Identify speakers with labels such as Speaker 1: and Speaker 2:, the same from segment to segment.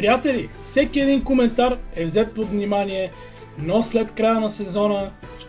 Speaker 1: Приятели, всеки един коментар е взет под внимание, но след края на сезона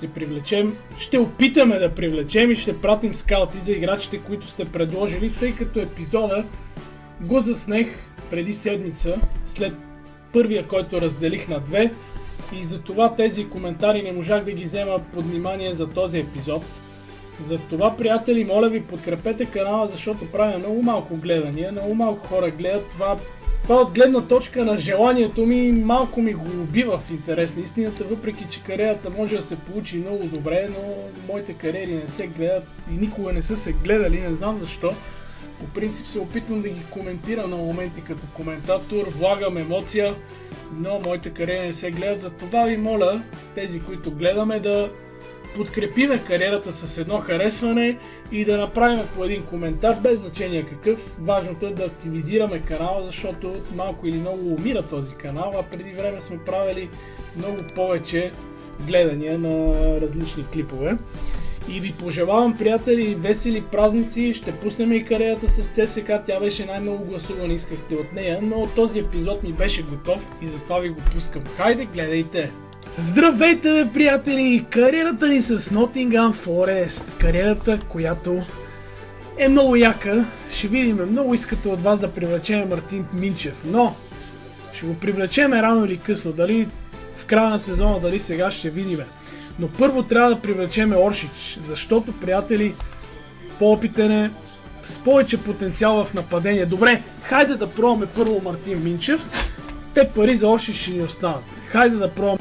Speaker 1: ще опитаме да привлечем и ще пратим скаути за играчите, които сте предложили, тъй като епизода го заснех преди седмица, след първия, който разделих на две, и затова тези коментари не можах да ги взема под внимание за този епизод. Затова, приятели, моля ви, подкрепете канала, защото правя много малко гледания, много малко хора гледат. Това от гледна точка на желанието ми малко ми го убива, в интерес на истината, въпреки че кариерата може да се получи много добре, но моите кариери не се гледат и никога не са се гледали, не знам защо. По принцип се опитвам да ги коментирам на моменти като коментатор, влагам емоция, но моите кариери не се гледат. Затова ви моля, тези, които гледаме, да подкрепиме кариерата с едно харесване и да направим по един коментар, без значение какъв. Важното е да активизираме канала, защото малко или много умира този канал, а преди време сме правили много повече гледания на различни клипове. И ви пожелавам, приятели, весели празници, ще пуснем и кариерата с ЦСК, тя беше най-много гласувана, искахте от нея, но този епизод ми беше готов и затова ви го пускам. Хайде, гледайте! Здравейте, бе, приятели! Кариерата ни с Nottingham Forest, кариерата, която е много яка. Ще видим, много искате от вас да привлечем Мартин Минчев, но ще го привлечем рано или късно, дали в края на сезона, дали сега, ще видим. Но първо трябва да привлечем Оршич, защото, приятели, по-опитен е, с повече потенциал в нападение. Добре, хайде да пробваме първо Мартин Минчев, те пари за Оршич ще ни останат. Хайде да пробваме.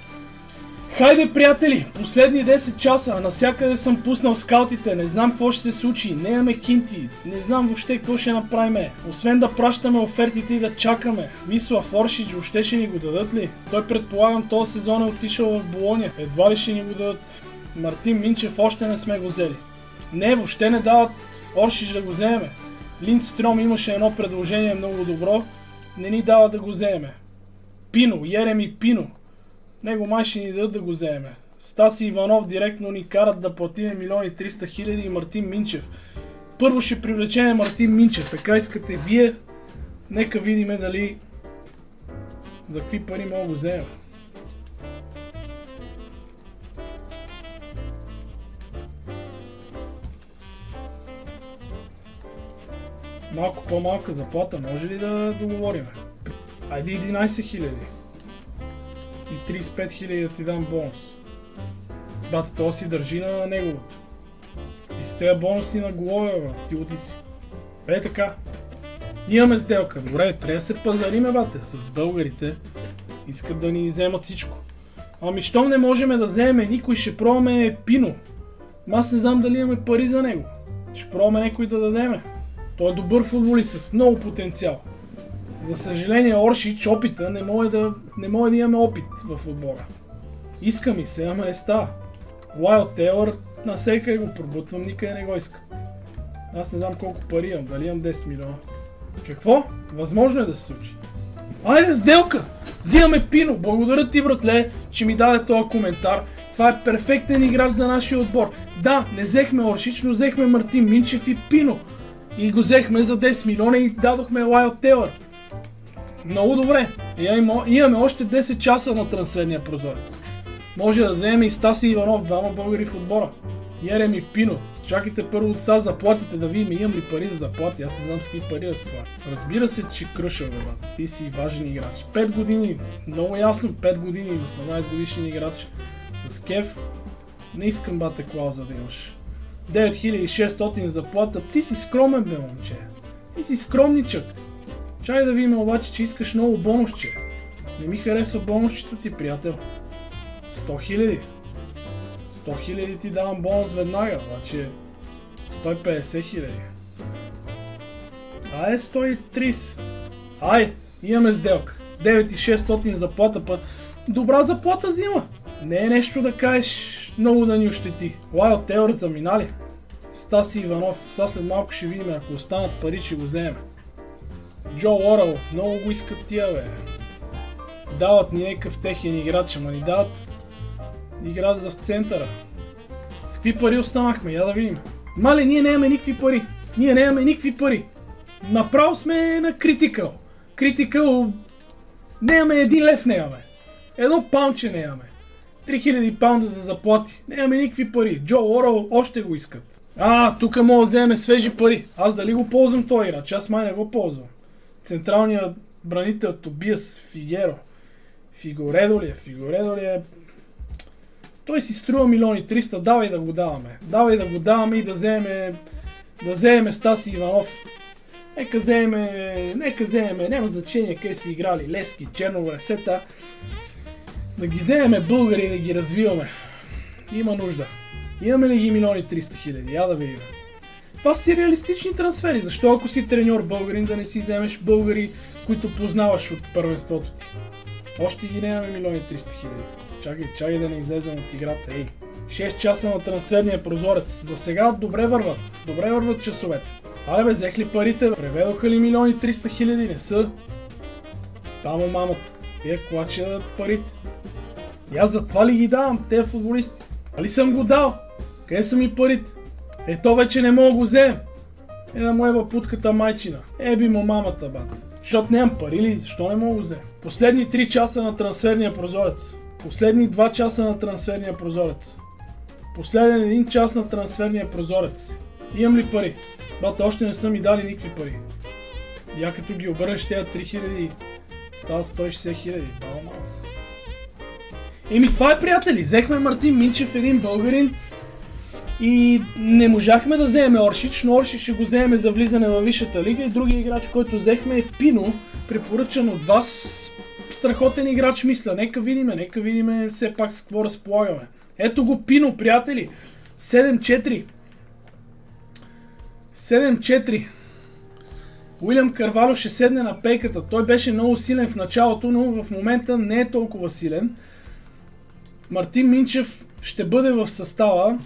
Speaker 1: Хайде, приятели, последни 10 часа, навсякъде съм пуснал скаутите, не знам какво ще се случи, не имаме кинти, не знам въобще какво ще направим, освен да пращаме офертите и да чакаме. Мислав Оршич въобще ще ни го дадат ли? Той, предполагам, този сезон е отишъл в Болония, едва ли ще ни го дадат. Мартин Минчев още не сме го взели. Не, въобще не дават Оршич да го вземе. Линдстром имаше едно предложение много добро, не ни дава да го вземе. Пино, Ереми Пино. Него май ще ни дадат да го вземе. Стаси Иванов директно ни карат да платиме 1 300 000 и Мартин Минчев. Първо ще привлечем Мартин Минчев, така искате вие. Нека видим дали за какви пари мога да го вземем. Малко по-малка заплата, може ли да договорим? Айде 11 000. И 35 000 да ти дам бонус. Бата, то си държи на неговото. И с тези бонуси на голове, брат, ти от ли си? Е така. Имаме сделка. Добре, трябва да се пазариме, бате, с българите. Искат да ни вземат всичко. Ами щом не можем да вземем никой, ще пробваме Пино. Аз не знам дали имаме пари за него. Ще пробваме някой да дадеме. Той е добър футболист с много потенциал. За съжаление, Оршич, опита, не може да имаме опит в отбора. Иска ми се, ама не става. Уайлд Тейлър, на всеки го пробутвам, никъде не го искат. Аз не знам колко пари имам, дали имам 10 милиона. Какво? Възможно е да се случи. Айде, сделка! Взимаме Пино! Благодаря ти, братле, че ми даде този коментар. Това е перфектен играч за нашия отбор. Да, не взехме Оршич, но взехме Мартин Минчев и Пино. И го взехме за 10 милиона и дадохме Уайлд Тейлър. Много добре. Имаме още 10 часа на трансферния прозорец. Може да вземем и Стаси Иванов, двама българи в отбора. Ереми Пино. Чакайте първо от сега заплатите да видим имам ли пари за заплати. Аз не знам с какви пари да споря. Разбира се, че кръша, бе, ти си важен играч. 5 години, много ясно, 5 години, 18 годишен играч с кеф. Не искам, бате, клауза да имаш. 9600 заплата. Ти си скромен, бе, момче. Ти си скромничък. Чай да видим обаче, че искаш много бонусче. Не ми харесва бонусчето ти, приятел. 100 000. 100 000 ти давам бонус веднага, обаче 150 000. Ай, 130. Ай, имаме сделка. 9600 заплата, па добра заплата взима. Не е нещо да кажеш много да ни ощети. Уайлд Тейлър заминали. Стаси Иванов, сега след малко ще видим, ако останат пари, ще го вземем. Джо Уоръл, много го искат тия, бе. Дават ни някакъв техен играч, ама ни дават играч за в центъра. С какви пари останахме? Я да видим. Мале, ние нямаме никакви пари. Ние нямаме никакви пари. Направо сме на Critical. Critical Нямаме 1 лев, нямаме. 1 паунче нямаме. 3000 паунда за заплати. Нямаме никакви пари. Джо Уоръл още го искат. Тук мога да вземем свежи пари. Аз дали го ползвам този играч? Аз май не го ползвам. Централният бранител Тобиас Фигеро. Фигоредо ли е? Той си струва 1 300 000, давай да го даваме. Давай да го даваме и да вземем Стаси Иванов. Нека вземем, няма значение къде си играли, Левски, Черногорец, сета. Да ги вземем българи и да ги развиваме. Има нужда. Имаме ли ги 1 300 000? Я да видим. Това си реалистични трансфери. Защо ако си треньор българин да не си вземеш българи, които познаваш от първенството ти? Още ги нямаме 1 300 000. Чакай да не излезем от играта. 6 часа на трансферния прозорец. За сега добре върват часовете. Взех ли парите? Преведоха ли 1 300 000? Не са. Там мамата. Тия клачи да дадат парите. И аз затова ли ги давам, тези футболисти? Али съм го дал? Къде са ми парите? То вече не мога го вземем. Да му еба путката майчина. Би му мамата, бат. Защото нямам пари ли? Защо не мога го вземем? Последни 3 часа на трансферния прозорец. Последни 2 часа на трансферния прозорец. Последен 1 час на трансферния прозорец. Имам ли пари? Бата, още не са ми дали никакви пари. Я като ги обърнеш тези 3000, става 160 000. Баба малата. Това е, приятели. Взехме Мартин Минчев, един българин. И не можахме да вземем Оршич, но Оршич ще го вземем за влизане във Висшата лига. И другия играч, който взехме, е Пино, препоръчан от вас. Страхотен играч, мисля. Нека видим все пак с какво разполагаме. Ето го Пино, приятели. 7-4. Уилям Карвалю ще седне на пейката. Той беше много силен в началото, но в момента не е толкова силен. Мартин Минчев ще бъде в състава.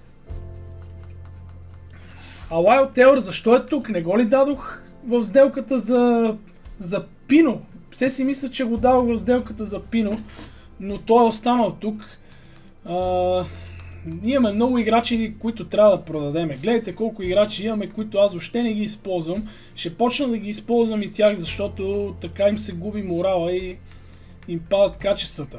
Speaker 1: Лайл Тейлър защо е тук? Не го ли дадох в сделката за Пино? Все си мисля, че го дадох в сделката за Пино, но той е останал тук. Имаме много играчи, които трябва да продадеме. Гледайте колко играчи имаме, които аз въобще не ги използвам. Ще почна да ги използвам и тях, защото така им се губи морала и им падат качествата.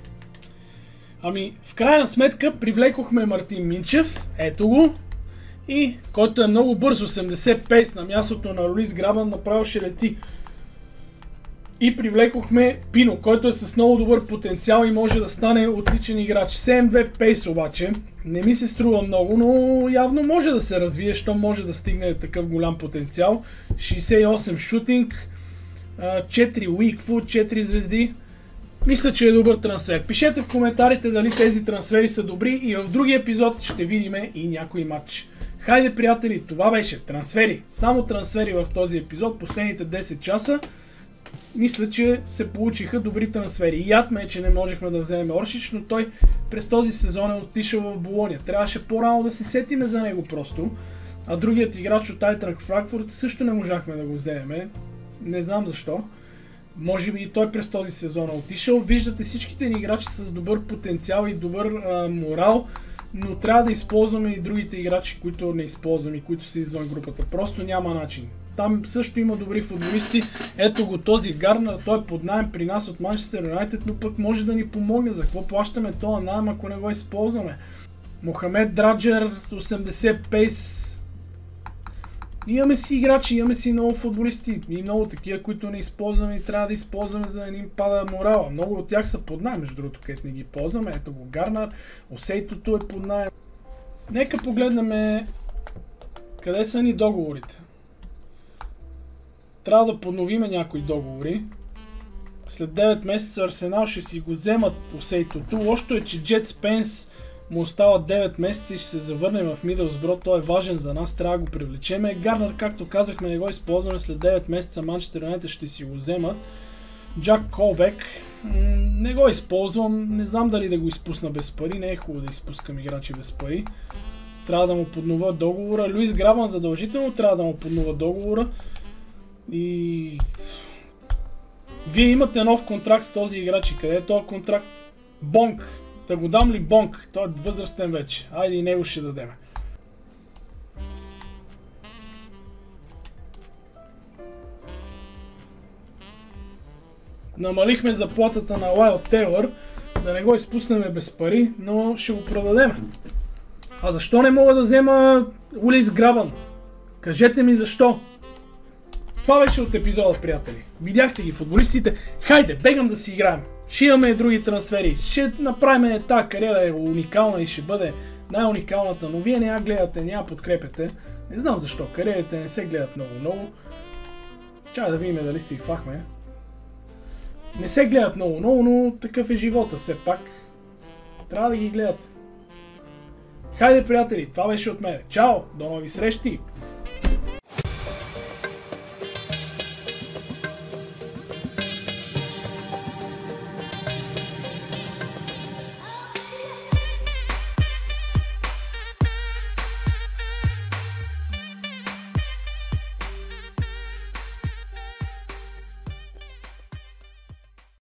Speaker 1: В крайна сметка привлекохме Мартин Минчев, ето го, и който е много бърз, 80 пейс на мястото на Луис Грабан, направо ще лети. И привлекохме Пино, който е с много добър потенциал и може да стане отличен играч. 7-2 пейс обаче, не ми се струва много, но явно може да се развие, що може да стигне такъв голям потенциал. 68 шутинг, 4 weak foot, 4 звезди. Мисля, че е добър трансфер. Пишете в коментарите дали тези трансфери са добри и в другия епизод ще видим и някой матч. Хайде, приятели, това беше трансфери. Само трансфери в този епизод, последните 10 часа. Мисля, че се получиха добри трансфери. Яд ме е, че не можехме да вземем Оршич, но той през този сезон е отишъл в Болония. Трябваше по-рано да се сетиме за него просто. А другият играч от Айтрак Франкфурт също не можахме да го вземем. Не знам защо. Може би и той през този сезон е отишъл. Виждате, всичките ни играчи с добър потенциал и добър морал, но трябва да използваме и другите играчи, които не използваме и които са извън групата. Просто няма начин. Там също има добри футболисти. Ето го този Гарнер, той е под наем при нас от Манчестър Юнайтед, но пък може да ни помогне. За какво плащаме този наем, ако не го използваме? Мохамед Драджер, 80 пейс. Имаме си играчи, имаме си много футболисти и много такива, които не използваме и трябва да използваме, за да ни пада морала. Много от тях са под наем, между другото, където не ги ползваме. Ето го Гарнер, Осейтото е под наем. Нека погледнем къде са ни договорите. Трябва да подновиме някои договори. След 9 месеца Арсенал ще си го вземат Осейтото. Лошото е, че Джет Спенс му остава 9 месеца и ще се завърне в Мидълсбро. Той е важен за нас, трябва да го привлечеме. Гарнер, както казахме, не го използваме. След 9 месеца Манчестър Юнайтед ще си го вземат. Джак Колбек не го използвам. Не знам дали да го изпусна без пари. Не е хубаво да изпускам играчи без пари. Трябва да му поднова договора. Луис Грабан задължително трябва да му поднова договора. И вие имате нов контракт с този играч. И къде е този контракт? Бонк. Да го дам ли Бонк? Той е възрастен вече. Айде и него ще дадем. Намалихме заплатата на Лайл Тейлър, да не го изпуснем без пари, но ще го продадем. А защо не мога да взема Улис Грабан? Кажете ми защо. Това беше от епизода, приятели. Видяхте ги футболистите. Хайде, бегам да си играем. Ще имаме други трансфери. Ще направим тази кариера е уникална и ще бъде най-уникалната, но вие не я гледате, не я подкрепяте. Не знам защо. Кариерите не се гледат много. Чакай да видим дали си фахме. Не се гледат много, но такъв е живота все пак. Трябва да ги гледате. Хайде, приятели, това беше от мен. Чао, до нови срещи!